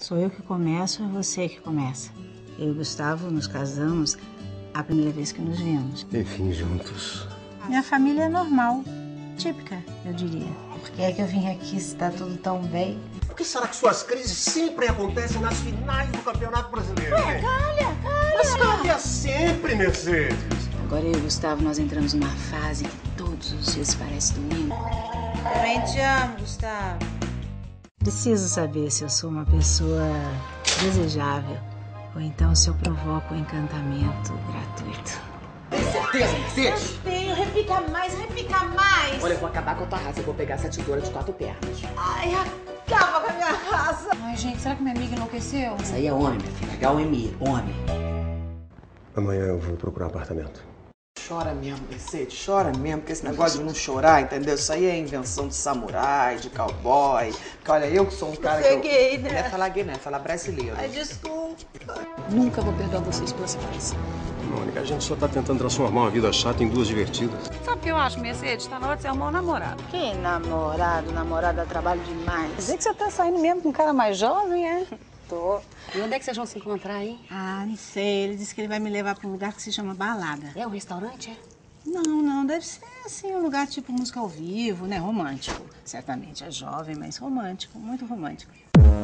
Sou eu que começo, é você que começa. Eu e o Gustavo nos casamos a primeira vez que nos vimos. Enfim, juntos. Minha família é normal, típica, eu diria. Por que é que eu vim aqui se tá tudo tão bem? Por que será que suas crises sempre acontecem nas finais do Campeonato Brasileiro? Calha! Mas calha sempre, Mercedes! Agora eu e o Gustavo, nós entramos numa fase que todos os dias parece domingo. Também te amo, Gustavo. Preciso saber se eu sou uma pessoa desejável ou então se eu provoco um encantamento gratuito. Tem certeza, Mercedes? Tenho, repica mais. Olha, eu vou acabar com a tua raça. Eu vou pegar essa tesoura de 4 pernas. Ai, acaba com a minha raça. Ai, gente, será que minha amiga enlouqueceu? Isso aí é homem, minha filha. H-O-M-I, homem. Amanhã eu vou procurar um apartamento. Chora mesmo, Mercedes, chora mesmo, porque esse negócio de não chorar, entendeu? Isso aí é invenção de samurai, de cowboy. Porque olha, eu que sou um cara Você que. é gay, né? Não é falar gay, não é falar brasileiro. Ai, desculpa. Nunca vou perdoar vocês pelas coisas. Mônica, a gente só tá tentando transformar uma vida chata em duas divertidas. Sabe o que eu acho, Mercedes? Tá na hora de você arrumar um namorado. Que namorado? Namorado dá trabalho demais. Quer dizer que você tá saindo mesmo com um cara mais jovem, é? Tô. E onde é que vocês vão se encontrar, hein? Ah, não sei. Ele disse que ele vai me levar para um lugar que se chama balada. É um restaurante, é? Não. Deve ser assim, um lugar tipo música ao vivo, né? Romântico. Certamente é jovem, mas romântico. Muito romântico.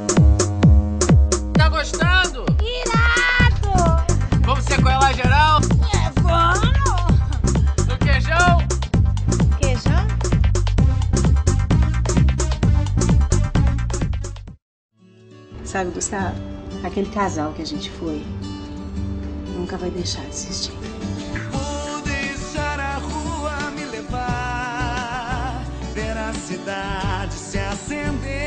Tá gostando? Irado! Vamos sequelar geral? Vamos! No queijão? Queijão? Sabe, Gustavo, aquele casal que a gente foi nunca vai deixar de existir. Vou deixar a rua me levar, ver a cidade se acender.